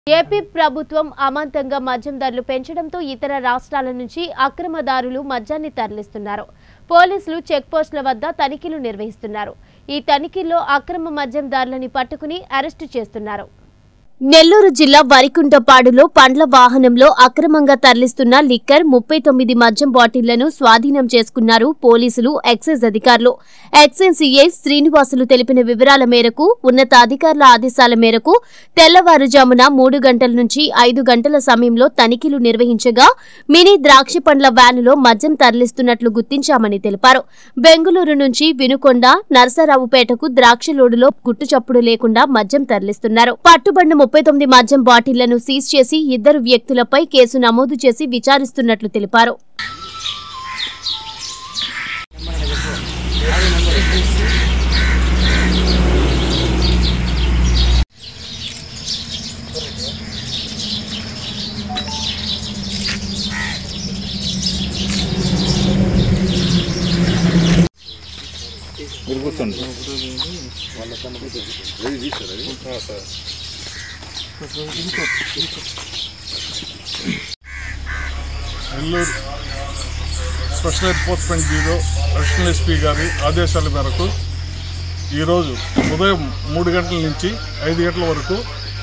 AP ప్రభుత్వం అమాంతంగా మద్యం ధరలు పెంచడంతో ఇతర రాష్ట్రాల నుంచి అక్రమదారులు మద్యాన్ని తరలిస్తున్నారు. పోలీసులు చెక్ పోస్టుల వద్ద తనిఖీలు నిర్వహిస్తున్నారు. ఈ తనిఖీల్లో అక్రమ మద్యం దారులని పట్టుకుని అరెస్టు చేస్తున్నారు. నెల్లూరు జిల్లా వరికుంటపాడులో పండ్ల వాహనంలో అక్రమంగా తరలిస్తున్న లిక్కర్ 39 మద్యం బాటిళ్లను స్వాధీనం చేసుకున్నారు పోలీసులు, ఎక్సైజ్ అధికారులు. ఎక్సైజ్ సీఐ శ్రీనివాసులు తెలిపిన వివరాల మేరకు ఉన్నతాధికారుల ఆదేశాల మేరకు తెల్లవారుజామున 3 గంటల నుంచి 5 గంటల సమయంలో తనిఖీలు నిర్వహించగా మినీ ద్రాక్ష పండ్ల వ్యానులో మద్యం తరలిస్తున్నట్లు గుర్తించామని తెలిపారు. బెంగుళూరు నుంచి వినుకొండ, నరసరావుపేటకు ద్రాక్ష లోడులో గుట్టుచప్పుడు లేకుండా మద్యం తరలిస్తున్నారు. పట్టుబడిన 39 మద్యం బాటిళ్లను సీజ్ చేసి 2 వ్యక్తులపై కేసు నమోదు చేసి విచారిస్తున్నట్లు తెలిపారు. Nellore special enforcement bureau additional SP గారి ఆదేశాల మేరకు ఈరోజు ఉదయం 3 గంటల నుంచి 5 గంటల వరకు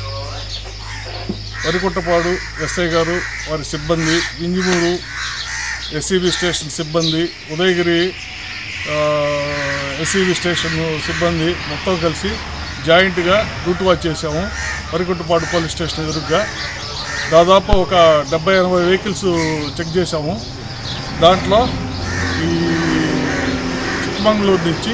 వరికుంటపాడు ఎస్ఐ గారు, వారి సిబ్బంది, వింజమూరు ఎస్సీబీ స్టేషన్ సిబ్బంది, ఉదయగిరి ఎస్సీబీ స్టేషన్ సిబ్బంది మొత్తం కలిసి జాయింట్గా రూట్ వాచ్ చేసాము. వరికుంటపాడు పోలీస్ స్టేషన్ ఎదురుగా దాదాపు ఒక 70-80 వెహికల్స్ చెక్ చేసాము. దాంట్లో ఈ చిక్కమంగళూరు నుంచి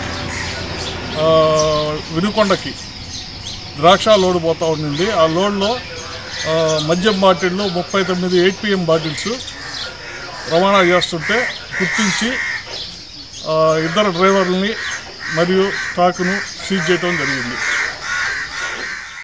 వినుకొండకి ద్రాక్ష లోడ్ పోతూ ఉండింది. ఆ లోడ్లో మద్యం బాటిళ్ళు 39 8PM బాటిల్స్ రవాణా చేస్తుంటే గుర్తించి 2 డ్రైవర్లని మరియు స్టాక్ను సీజ్ చేయడం జరిగింది.